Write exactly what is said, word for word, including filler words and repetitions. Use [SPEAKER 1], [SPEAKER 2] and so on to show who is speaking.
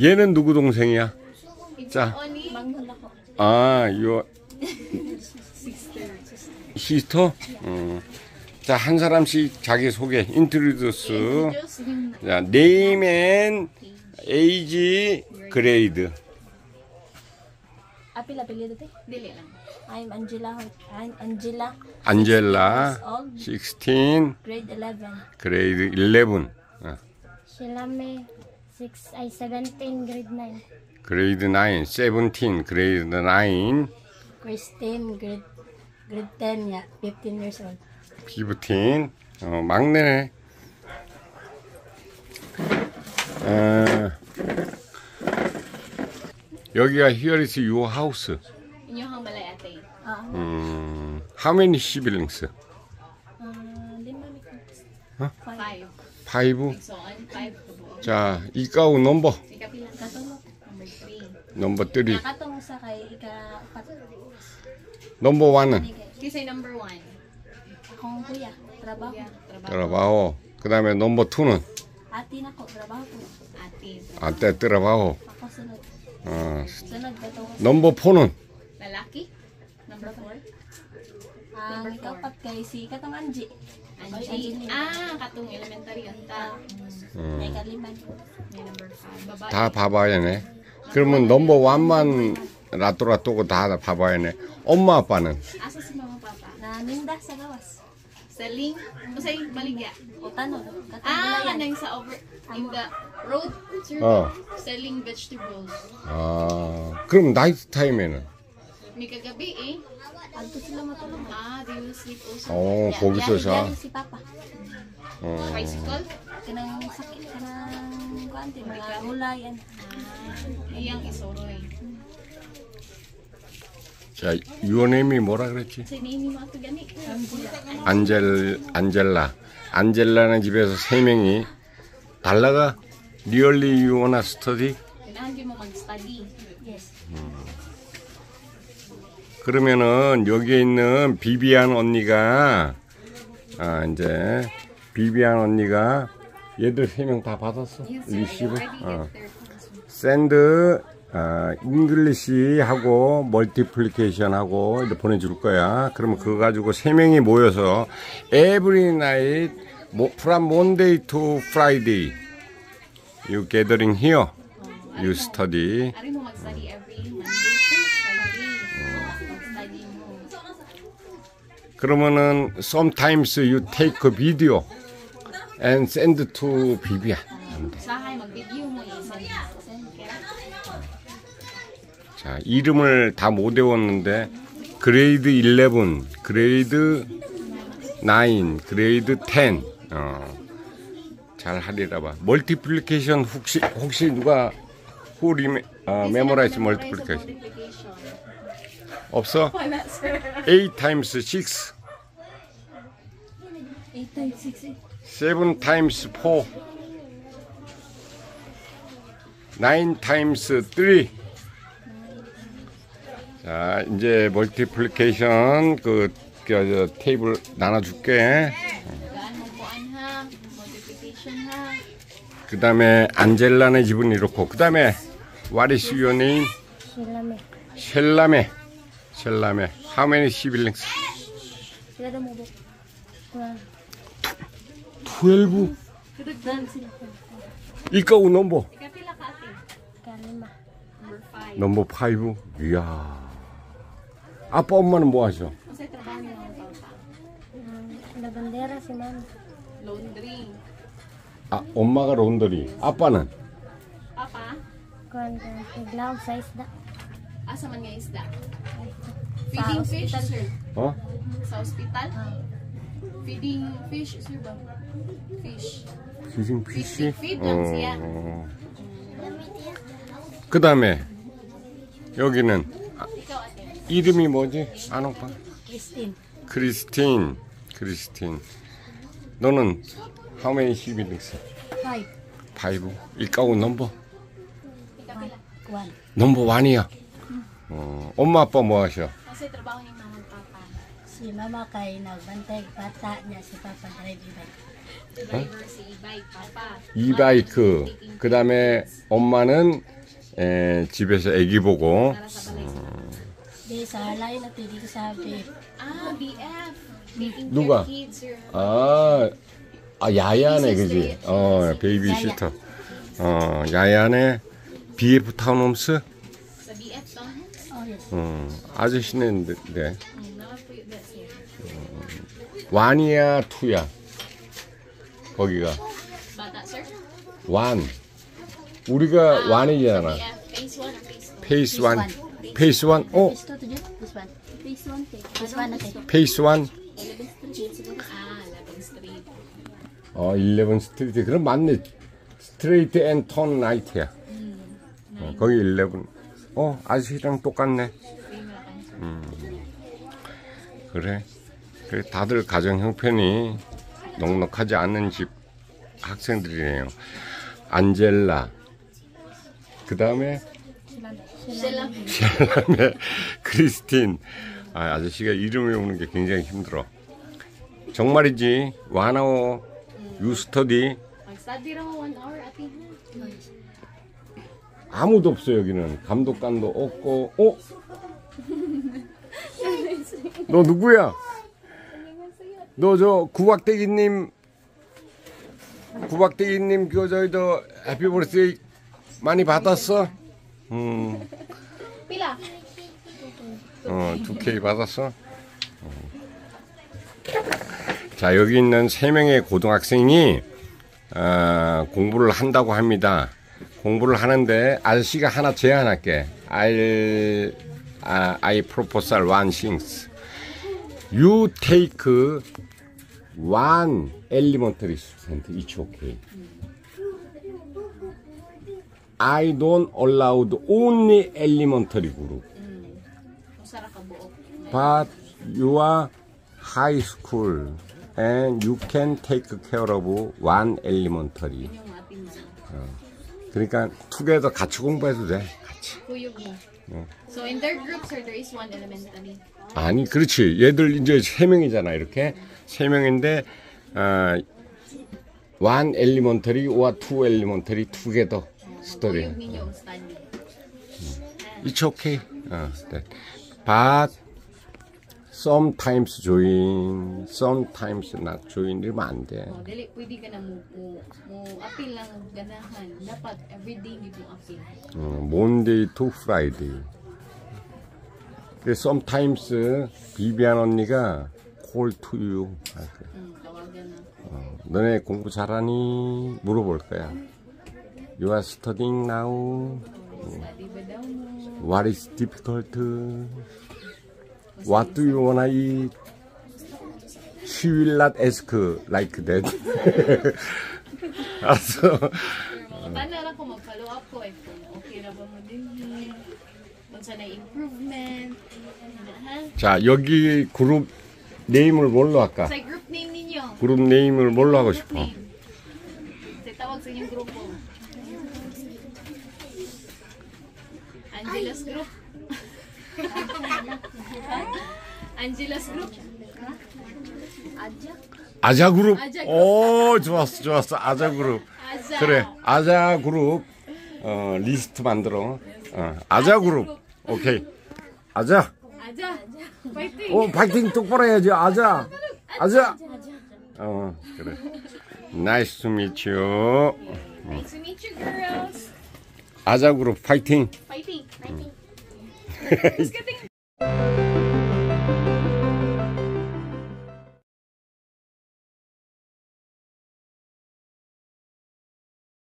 [SPEAKER 1] 얘는 누구 동생이야? 자, 아, 요 시스터? 음. 자, 한 사람씩 자기 소개, 인트로듀스. 자, 네임 앤 에이지 그레이드.
[SPEAKER 2] Apil apelyido te? Dili lang. I'm Angela. I'm Angela.
[SPEAKER 1] 안젤라. 십육.
[SPEAKER 2] Grade eleven.
[SPEAKER 1] 그레이드 eleven. 어.
[SPEAKER 2] Shilame six ay seventeen grade nine.
[SPEAKER 1] 그레이드 nine, seventeen, 그레이드 nine.
[SPEAKER 2] Christine grade grade ten ya, fifteen years old.
[SPEAKER 1] fifteen. 어, 막내네. 어, 여기가 here is your house.
[SPEAKER 3] Inyong balay ate.
[SPEAKER 1] 음, how many siblings?
[SPEAKER 2] Lima mi ko.
[SPEAKER 3] Five.
[SPEAKER 1] five.
[SPEAKER 3] So on five.
[SPEAKER 1] 자, ikaw number.
[SPEAKER 3] Ikapila katong number three.
[SPEAKER 1] number three.
[SPEAKER 2] Katong sa kay ika-apat.
[SPEAKER 1] number one.
[SPEAKER 3] Kisay number one.
[SPEAKER 2] Akong kuya, trabaho.
[SPEAKER 3] Trabaho.
[SPEAKER 1] trabaho. 그다음에 number two는
[SPEAKER 2] Ati na ko, trabaho ko.
[SPEAKER 3] Ate.
[SPEAKER 1] ate trabaho.
[SPEAKER 2] Ako sunod.
[SPEAKER 1] 어,
[SPEAKER 2] Sunod ka to.
[SPEAKER 1] number four는
[SPEAKER 3] Lalaki. Number four.
[SPEAKER 2] Ang ikapat kay si katong Angie.
[SPEAKER 3] Angie. Ah, katong elementary unta.
[SPEAKER 2] May kaliman.
[SPEAKER 3] May number five. Babae.
[SPEAKER 1] 다 봐봐야네. 그러면 number one만 라또라또고 다 봐봐야네. 엄마 아빠는
[SPEAKER 3] Asa si mama papa?
[SPEAKER 2] Na ninda sa gawas.
[SPEAKER 3] Selling. Usay baligya.
[SPEAKER 2] O tanong. Katong
[SPEAKER 3] Ah,
[SPEAKER 2] bulayan.
[SPEAKER 3] kanang sa over in the road sir.
[SPEAKER 1] 어.
[SPEAKER 3] Selling vegetables.
[SPEAKER 1] 아, 그럼 나이트 타임에는
[SPEAKER 3] Ni kagabi eh.
[SPEAKER 2] Adto sila matulog.
[SPEAKER 3] Ah, they will sleep also.
[SPEAKER 1] 어, 거기서 자.
[SPEAKER 2] Yari si Papa.
[SPEAKER 1] 어.
[SPEAKER 3] Bicycle?
[SPEAKER 2] Kanang sakit kanang kuante mga gulayan.
[SPEAKER 3] Ah, iyang isoroy.
[SPEAKER 1] 자, your name이 뭐라 그랬지?
[SPEAKER 3] Sa name mo ato gani?
[SPEAKER 1] 안젤 안젤라. 안젤라는 집에서 세 명이 달라가 really you wanna study?
[SPEAKER 3] Kailangan mo mag-study.
[SPEAKER 2] Yes.
[SPEAKER 1] 그러면은 여기에 있는 비비안 언니가 아 이제 비비안 언니가 얘들 세 명 다 받았어? 리시브? 어. 샌드 아, 잉글리시 하고 멀티플리케이션 하고 이렇게 보내줄 거야. 그러면 그거 가지고 세 명이 모여서 every night from Monday to Friday you gathering here you study.
[SPEAKER 3] Ari mo mag-study every Monday to Friday. Mag-study mo.
[SPEAKER 1] 그러면은 sometimes you take a video and send to 비비안.
[SPEAKER 3] Sahay mag-video mo i-send.
[SPEAKER 1] 자, 이름을 다 못 외웠는데 그레이드 eleven, 그레이드 nine, 그레이드 ten. 어. 잘 하리라 봐. 멀티플리케이션 혹시 혹시 누가 who rem, 어, memorize multiplication? 없어? eight times six.
[SPEAKER 2] eight times six.
[SPEAKER 1] seven times four. nine times three. 자, 이제 멀티플리케이션 그, 그 저, 테이블 나눠줄게.
[SPEAKER 3] Gaan mo kuan ha. Multiplication ha.
[SPEAKER 1] 그 다음에 안젤라네 집은 이렇고, 그 다음에 what is your name?
[SPEAKER 2] Silame.
[SPEAKER 1] 셀라메. 셀라메. How many siblings?
[SPEAKER 2] Sila daw mo buk.
[SPEAKER 1] twelve.
[SPEAKER 2] Dan sila.
[SPEAKER 1] ikaw 넘버.
[SPEAKER 3] Ikapila ka ate?
[SPEAKER 2] Kalima.
[SPEAKER 3] Number five.
[SPEAKER 1] 넘버 five. 이야. 아빠 엄마는 뭐 하셔?
[SPEAKER 3] Kasi trabaho niyo ng papa.
[SPEAKER 2] Labandera si mama.
[SPEAKER 3] Laundry.
[SPEAKER 1] 아, 엄마가 론더리. 아빠는?
[SPEAKER 3] Papa,
[SPEAKER 2] Kuan ka. Iglaw sa isda.
[SPEAKER 3] asa man nga isda? Feeding fish, sir.
[SPEAKER 1] 어?
[SPEAKER 3] Sa hospital? Feeding fish, sir ba? Fish.
[SPEAKER 1] 피싱 피시?
[SPEAKER 3] Feed lang siya.
[SPEAKER 1] 그 다음에 여기는
[SPEAKER 3] Ikaw ate.
[SPEAKER 1] 이름이 뭐지? 안 오빠?
[SPEAKER 2] Christine.
[SPEAKER 1] 크리스틴. 크리스틴. 너는 how many siblings?
[SPEAKER 2] Five.
[SPEAKER 1] five. ikaw 넘버?
[SPEAKER 3] Ikapila.
[SPEAKER 2] One.
[SPEAKER 1] 넘버 원이야. 어, 엄마 아빠 뭐 하셔?
[SPEAKER 3] Kasi trabaho niyo ng papa.
[SPEAKER 2] Si mama kay nagbantay bata niya si papa drive bike.
[SPEAKER 3] Driver si bike, papa.
[SPEAKER 1] 이바이크. 그 다음에 엄마는 에, 집에서 애기 보고
[SPEAKER 3] Para sa balay.
[SPEAKER 2] Di sa halay na to, dito sa beef.
[SPEAKER 3] Ah, B F. Taking
[SPEAKER 1] 누가?
[SPEAKER 3] care kids. Your...
[SPEAKER 1] 아, 아 야야네 그지? 어 베이비 시터. 어 야야네 비에프 타운홈스.
[SPEAKER 3] Sa B F to.
[SPEAKER 2] Oh, yes.
[SPEAKER 1] 어 아저씨네 네.
[SPEAKER 3] Hmm, nakapuyot that sir.
[SPEAKER 1] 완이야 투야. 거기가
[SPEAKER 3] Bata, sir?
[SPEAKER 1] 완. 우리가 완이잖아.
[SPEAKER 3] Sa B F. Phase one or phase two?
[SPEAKER 1] 페이스 원. 페이스 원. 어
[SPEAKER 2] This to, to do? This one.
[SPEAKER 3] Phase one, take.
[SPEAKER 2] This one, okay.
[SPEAKER 1] 페이스 원.
[SPEAKER 3] eleven street siguro. Ah, eleven street.
[SPEAKER 1] 어 일레븐 스트리트. 그럼 맞네. 스트레이트 앤 턴 라이트야. 어, 거기 일레븐. 어 아저씨랑 똑같네. 그래. 그래 다들 가정 형편이 넉넉하지 않은 집 학생들이네요. 안젤라. 그 다음에
[SPEAKER 3] Sila.
[SPEAKER 1] 샬람의 크리스틴. 아, 아저씨가 이름 외우는 게 굉장히 힘들어. 정말이지. 와나오 유스터디.
[SPEAKER 3] Mag-study raw one hour ati ha.
[SPEAKER 1] 아무도 없어 여기는. 감독관도 없고. 어? 너 누구야? 너 저 구박대기님 구박대기님 그 저희도 해피버스데이 많이 받았어? 음,
[SPEAKER 3] Pila?
[SPEAKER 1] 어, 두 케이 받았어? 어. 자, 여기 있는 세 명의 고등학생이 아, 공부를 한다고 합니다. 공부를 하는데 아저씨가 하나 제안할게. I'll, uh, I proposal one things. You take one elementary student, it's okay. I don't allow only elementary group.
[SPEAKER 3] Usara ka buok.
[SPEAKER 1] But you are high school and you can take care of one elementary.
[SPEAKER 3] Yung ating mga.
[SPEAKER 1] 그러니까 together 같이 공부해도 돼. 같이.
[SPEAKER 3] Kuyog mo. So in their groups, sir, there is one elementary.
[SPEAKER 1] 아니 그렇지. 얘들 이제 세 명이잖아. 이렇게 세 명인데 어, one elementary or two elementary together study.
[SPEAKER 3] Kuyog ninyo ang study.
[SPEAKER 1] It's okay. 어, 네. But sometimes join, sometimes not join 이러면 안 돼.
[SPEAKER 3] Oh, dili pwede ka na mo mo, mo appeal lang ganahan. Dapat everyday gid mo appeal.
[SPEAKER 1] 어, Monday to Friday. 그 sometimes 비비안 언니가 call to you. 할 거야.
[SPEAKER 3] 음, tawagan na.
[SPEAKER 1] 어, 너네 공부 잘하니? 물어볼 거야. You are studying now.
[SPEAKER 3] Study ba daw mo?
[SPEAKER 1] What is difficult? What do you wanna eat? She will not ask like that. 알았어.
[SPEAKER 3] Tana lang ko mag-follow up ko eh kung okay na ba mo din. Kung sa na-improvement. Ha?
[SPEAKER 1] 자, 여기 그룹 네임을 뭘로 할까?
[SPEAKER 3] Sa group name ninyo.
[SPEAKER 1] 그룹 네임을 뭘로 하고
[SPEAKER 3] Group
[SPEAKER 1] 싶어?
[SPEAKER 3] name. Sa tawag sa inyong grupo. Angela's group. Angela's group.
[SPEAKER 1] 아자 그룹.
[SPEAKER 3] 아자 그룹.
[SPEAKER 1] 오, 좋았어, 좋았어. 아자 그룹.
[SPEAKER 3] Aza.
[SPEAKER 1] 그래, 아자 그룹. 어, 리스트 만들어. 어, 아자 그룹. 오케이. 아자.
[SPEAKER 3] Aja. Fighting.
[SPEAKER 1] 오, 파이팅 똑바로 해야지. 아자. 아자. 어, 그래. Nice to meet you.
[SPEAKER 3] Nice to meet you, girls.
[SPEAKER 1] 아자 그룹 파이팅.
[SPEAKER 3] Fighting. Fighting.
[SPEAKER 1] 음.
[SPEAKER 3] Who's getting